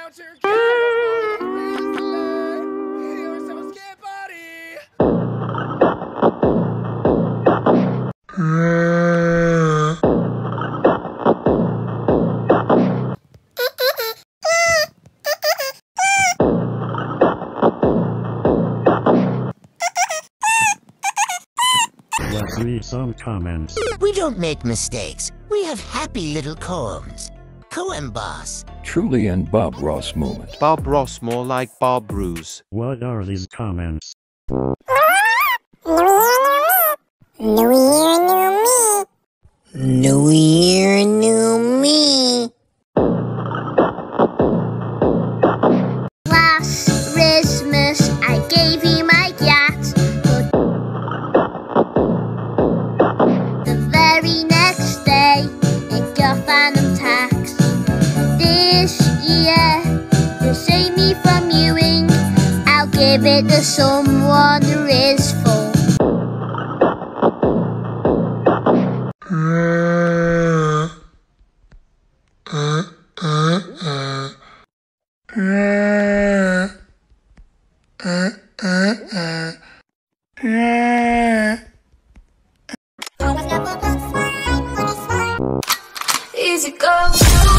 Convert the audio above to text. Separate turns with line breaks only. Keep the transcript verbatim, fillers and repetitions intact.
out your cat. You're so scared, buddy.
Let's read some comments.
We don't make mistakes. We have happy little combs. Co-emboss.
Truly an Bob Ross moment.
Bob Ross, more like Bob Bruce.
What are these comments?
New year, new me. New year, new me. Last Christmas, I gave you my cat. But the very next day, it got phantom tax. This year, to save me from mewing, I'll give it to someone who is full. Easy go.